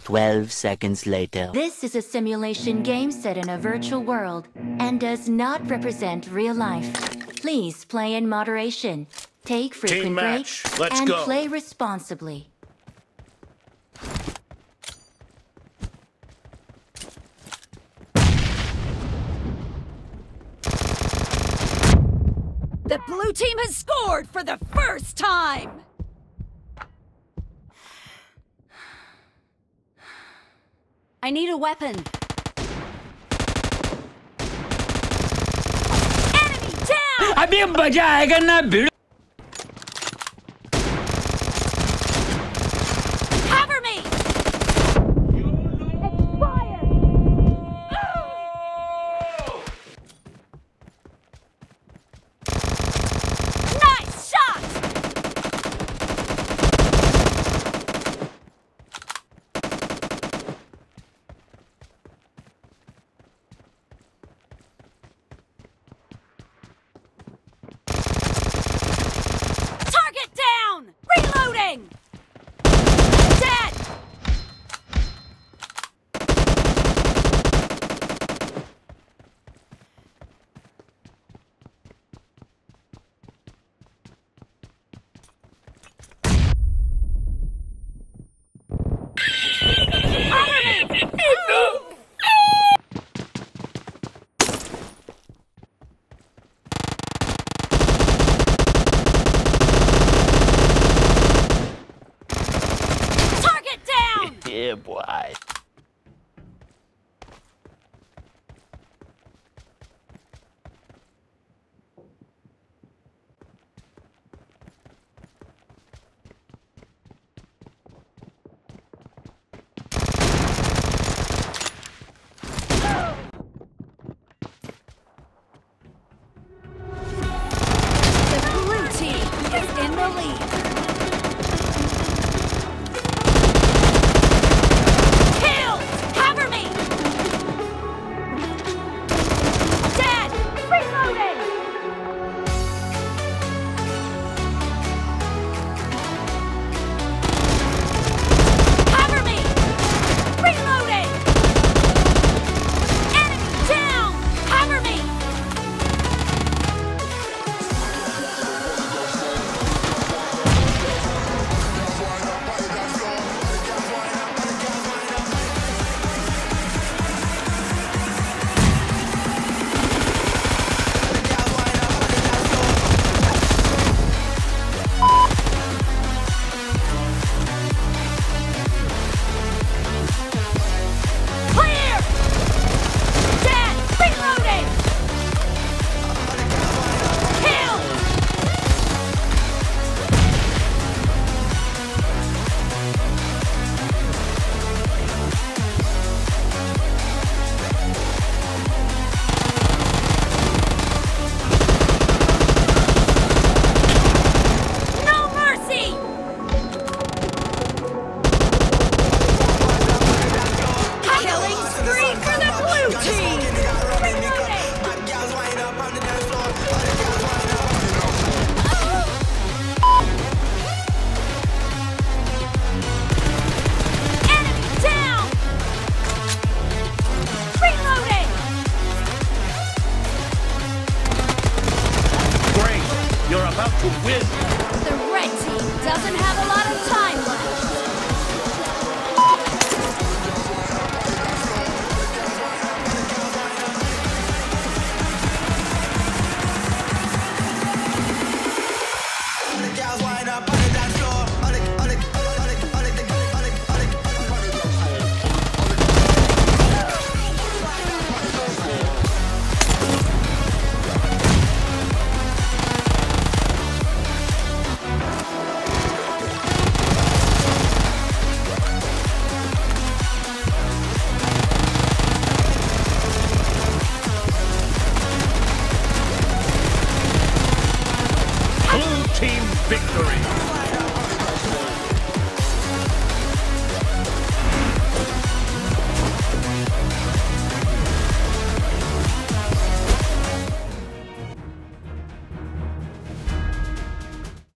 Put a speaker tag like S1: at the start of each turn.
S1: 12 seconds later.
S2: This is a simulation game set in a virtual world and does not represent real life. Please play in moderation, take frequent breaks, and play responsibly.
S3: The blue team has scored for the first time! I need a weapon. Enemy down!
S1: अभी मजा आएगा ना भिड़
S3: Cover me! Expired! Nice shot! Target down! Reloading! Dead! Cover me! Target down!
S1: Yeah, boy.